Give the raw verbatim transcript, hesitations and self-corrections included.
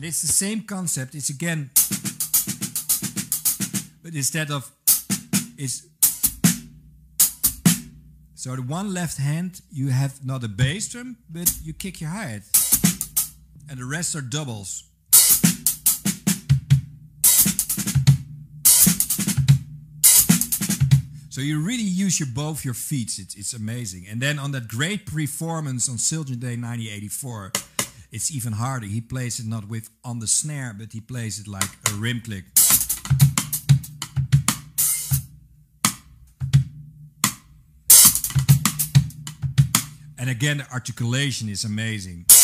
it's the same concept. It's again, but instead of, it's, so the one left hand, you have not a bass drum, but you kick your hi-hat. And the rest are doubles. So you really use your both your feet. It's, it's amazing. And then on that great performance on Silent Day nineteen eighty-four, it's even harder. He plays it not with on the snare, but he plays it like a rim click. And again, the articulation is amazing.